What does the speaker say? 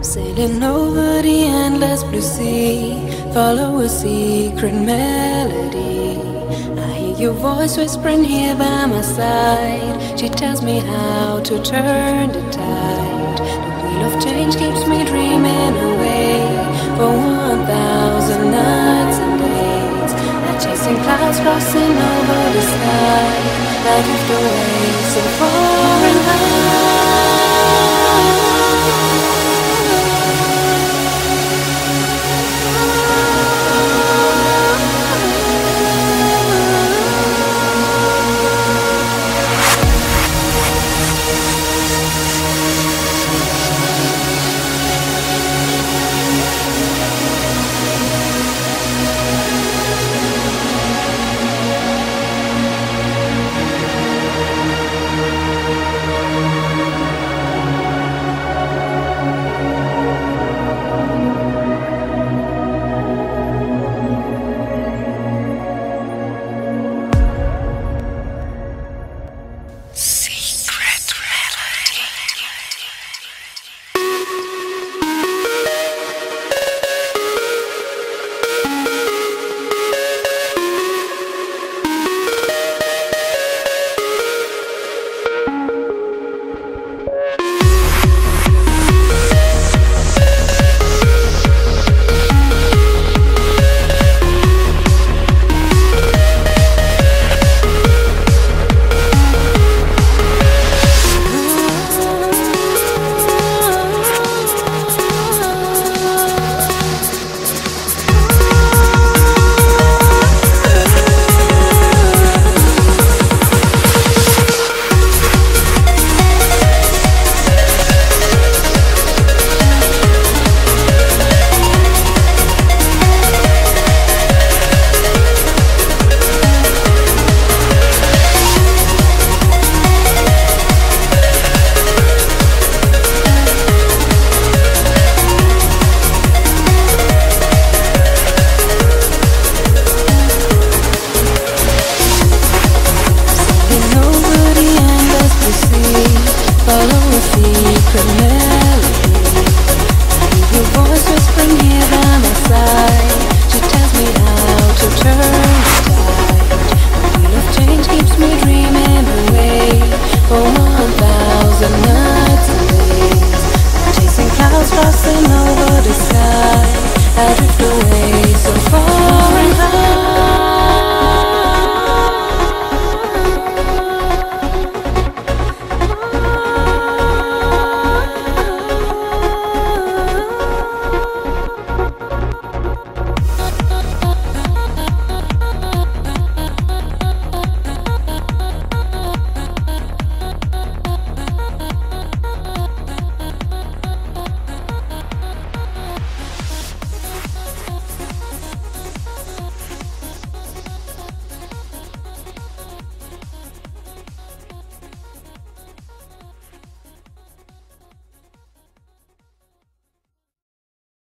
Sailing over the endless blue sea, follow a secret melody. I hear your voice whispering here by my side. She tells me how to turn the tide. The wheel of change keeps me dreaming away for 1,000 nights and days. Like chasing clouds crossing over the sky, like if the waves so far